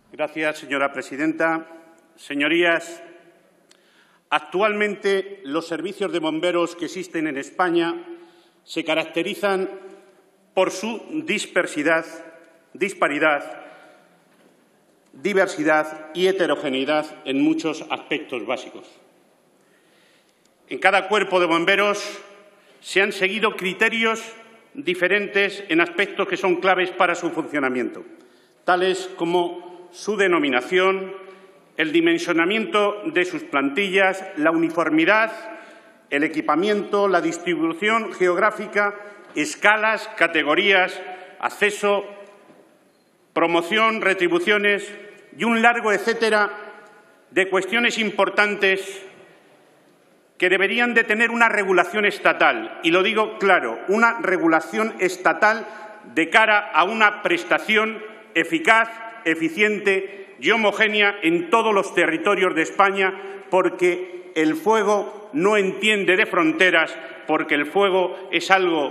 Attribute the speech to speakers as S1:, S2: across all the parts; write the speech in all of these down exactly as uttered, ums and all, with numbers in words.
S1: Gracias, señora presidenta. Señorías, actualmente los servicios de bomberos que existen en España se caracterizan por su dispersidad, disparidad, diversidad y heterogeneidad en muchos aspectos básicos. En cada cuerpo de bomberos se han seguido criterios diferentes en aspectos que son claves para su funcionamiento, tales como su denominación, el dimensionamiento de sus plantillas, la uniformidad, el equipamiento, la distribución geográfica, escalas, categorías, acceso, promoción, retribuciones y un largo etcétera de cuestiones importantes que deberían de tener una regulación estatal. Y lo digo claro, una regulación estatal de cara a una prestación eficaz, eficiente y homogénea en todos los territorios de España, porque el fuego no entiende de fronteras, porque el fuego es algo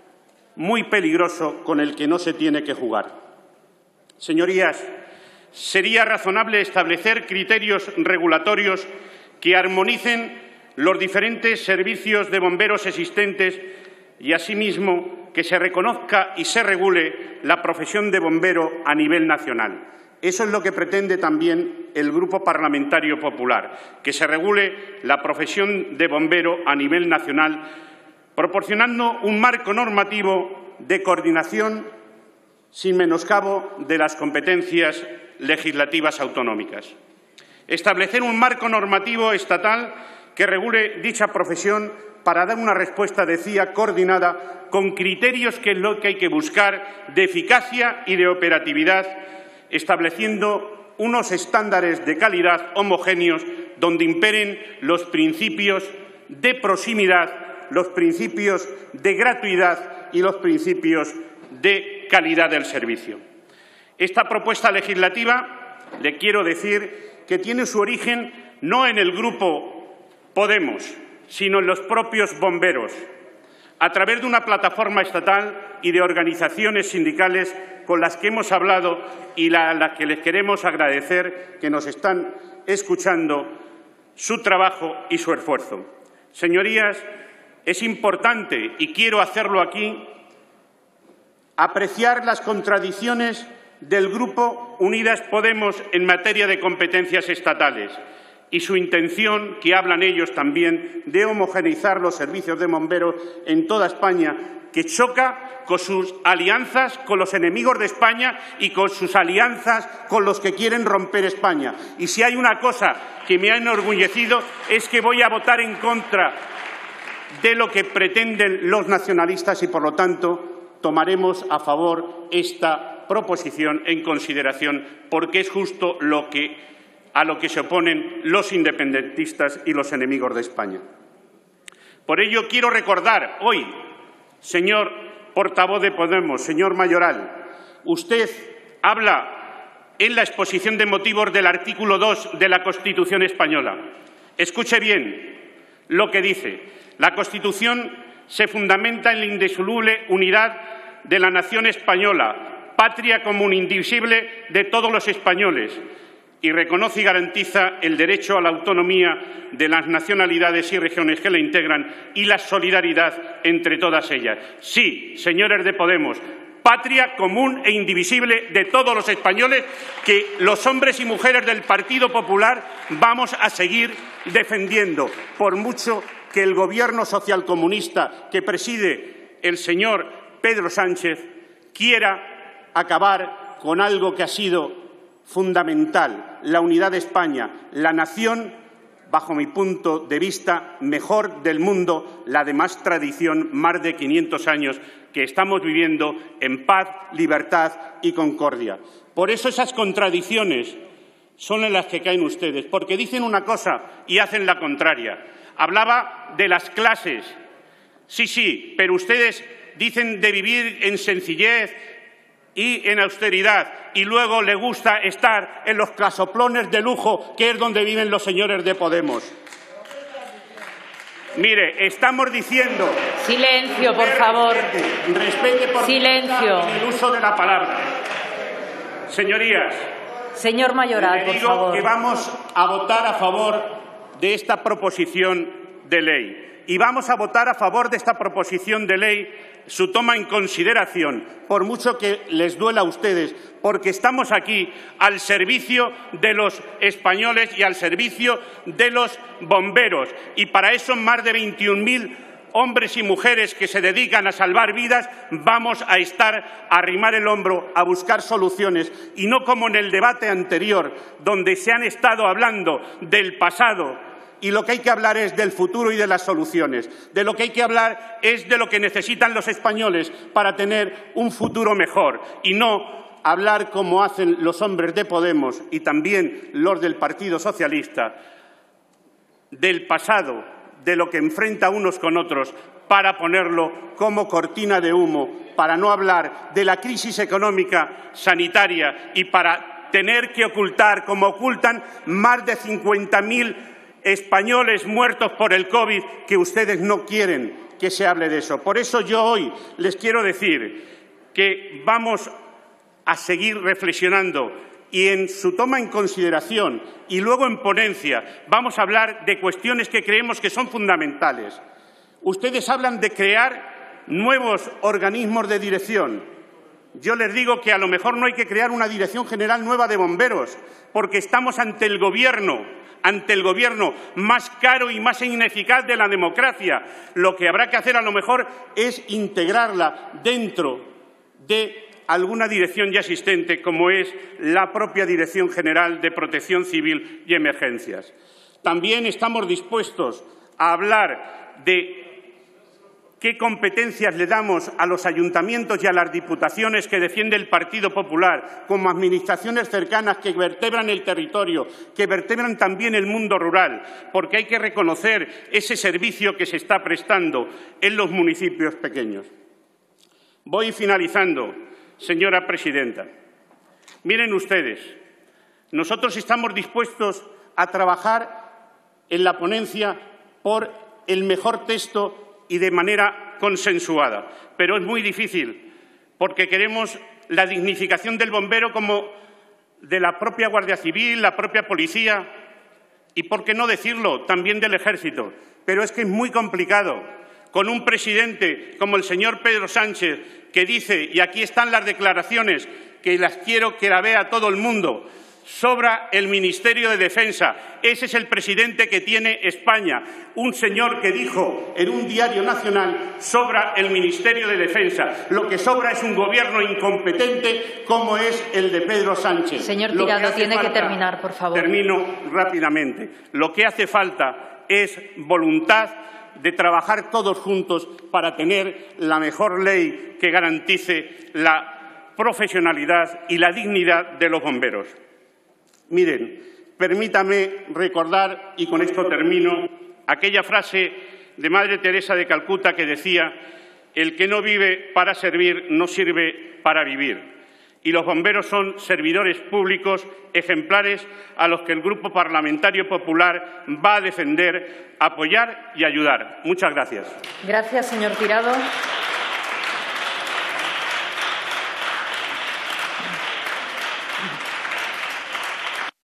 S1: muy peligroso con el que no se tiene que jugar. Señorías, sería razonable establecer criterios regulatorios que armonicen los diferentes servicios de bomberos existentes y, asimismo, que se reconozca y se regule la profesión de bombero a nivel nacional. Eso es lo que pretende también el Grupo Parlamentario Popular, que se regule la profesión de bombero a nivel nacional, proporcionando un marco normativo de coordinación sin menoscabo de las competencias legislativas autonómicas. Establecer un marco normativo estatal que regule dicha profesión para dar una respuesta, decía, coordinada, con criterios que es lo que hay que buscar de eficacia y de operatividad, estableciendo unos estándares de calidad homogéneos donde imperen los principios de proximidad, los principios de gratuidad y los principios de calidad del servicio. Esta propuesta legislativa, le quiero decir, que tiene su origen no en el Grupo Podemos, sino en los propios bomberos, a través de una plataforma estatal y de organizaciones sindicales con las que hemos hablado y a las que les queremos agradecer que nos están escuchando su trabajo y su esfuerzo. Señorías, es importante, y quiero hacerlo aquí, apreciar las contradicciones del Grupo Unidas Podemos en materia de competencias estatales y su intención, que hablan ellos también, de homogeneizar los servicios de bomberos en toda España, que choca con sus alianzas con los enemigos de España y con sus alianzas con los que quieren romper España. Y si hay una cosa que me ha enorgullecido es que voy a votar en contra de lo que pretenden los nacionalistas y, por lo tanto, tomaremos a favor esta proposición en consideración, porque es justo lo que a lo que se oponen los independentistas y los enemigos de España. Por ello, quiero recordar hoy, señor portavoz de Podemos, señor Mayoral, usted habla en la exposición de motivos del artículo dos de la Constitución española. Escuche bien lo que dice. La Constitución se fundamenta en la indisoluble unidad de la nación española, patria común indivisible de todos los españoles, y reconoce y garantiza el derecho a la autonomía de las nacionalidades y regiones que la integran y la solidaridad entre todas ellas. Sí, señores de Podemos, patria común e indivisible de todos los españoles que los hombres y mujeres del Partido Popular vamos a seguir defendiendo, por mucho que el Gobierno socialcomunista que preside el señor Pedro Sánchez quiera acabar con algo que ha sido fundamental, la unidad de España, la nación, bajo mi punto de vista, mejor del mundo, la de más tradición, más de quinientos años, que estamos viviendo en paz, libertad y concordia. Por eso esas contradicciones son en las que caen ustedes, porque dicen una cosa y hacen la contraria. Hablaba de las clases. Sí, sí, pero ustedes dicen de vivir en sencillez y en austeridad, y luego le gusta estar en los casoplones de lujo, que es donde viven los señores de Podemos. Mire, estamos diciendo...
S2: Silencio, por favor.
S1: Respete por
S2: Silencio.
S1: el uso de la palabra. Señorías,
S2: Señor Mayoral,
S1: le
S2: por
S1: digo
S2: favor.
S1: que vamos a votar a favor de esta proposición de ley. Y vamos a votar a favor de esta proposición de ley su toma en consideración, por mucho que les duela a ustedes, porque estamos aquí al servicio de los españoles y al servicio de los bomberos. Y para eso más de veintiún mil hombres y mujeres que se dedican a salvar vidas, vamos a estar a arrimar el hombro, a buscar soluciones, y no como en el debate anterior, donde se han estado hablando del pasado, y lo que hay que hablar es del futuro y de las soluciones. De lo que hay que hablar es de lo que necesitan los españoles para tener un futuro mejor, y no hablar como hacen los hombres de Podemos y también los del Partido Socialista, del pasado, de lo que enfrenta unos con otros, para ponerlo como cortina de humo, para no hablar de la crisis económica, sanitaria, y para tener que ocultar, como ocultan, más de cincuenta mil españoles muertos por el COVID, que ustedes no quieren que se hable de eso. Por eso yo hoy les quiero decir que vamos a seguir reflexionando, y en su toma en consideración y luego en ponencia vamos a hablar de cuestiones que creemos que son fundamentales. Ustedes hablan de crear nuevos organismos de dirección. Yo les digo que a lo mejor no hay que crear una dirección general nueva de bomberos, porque estamos ante el gobierno, ante el gobierno más caro y más ineficaz de la democracia. Lo que habrá que hacer a lo mejor es integrarla dentro de alguna dirección ya existente, como es la propia Dirección General de Protección Civil y Emergencias. También estamos dispuestos a hablar de qué competencias le damos a los ayuntamientos y a las diputaciones que defiende el Partido Popular como administraciones cercanas que vertebran el territorio, que vertebran también el mundo rural, porque hay que reconocer ese servicio que se está prestando en los municipios pequeños. Voy finalizando, señora presidenta. Miren ustedes, nosotros estamos dispuestos a trabajar en la ponencia por el mejor texto y de manera consensuada, pero es muy difícil, porque queremos la dignificación del bombero como de la propia Guardia Civil, la propia policía y, por qué no decirlo, también del Ejército. Pero es que es muy complicado, con un presidente como el señor Pedro Sánchez, que dice, y aquí están las declaraciones, que las quiero que la vea todo el mundo: sobra el Ministerio de Defensa. Ese es el presidente que tiene España. Un señor que dijo en un diario nacional: sobra el Ministerio de Defensa. Lo que sobra es un gobierno incompetente como es el de Pedro Sánchez.
S2: Señor Tirado, tiene falta, que terminar, por favor.
S1: Termino rápidamente. Lo que hace falta es voluntad de trabajar todos juntos para tener la mejor ley que garantice la profesionalidad y la dignidad de los bomberos. Miren, permítame recordar, y con esto termino, aquella frase de Madre Teresa de Calcuta que decía: el que no vive para servir no sirve para vivir. Y los bomberos son servidores públicos ejemplares a los que el Grupo Parlamentario Popular va a defender, apoyar y ayudar. Muchas gracias.
S2: Gracias, señor Tirado.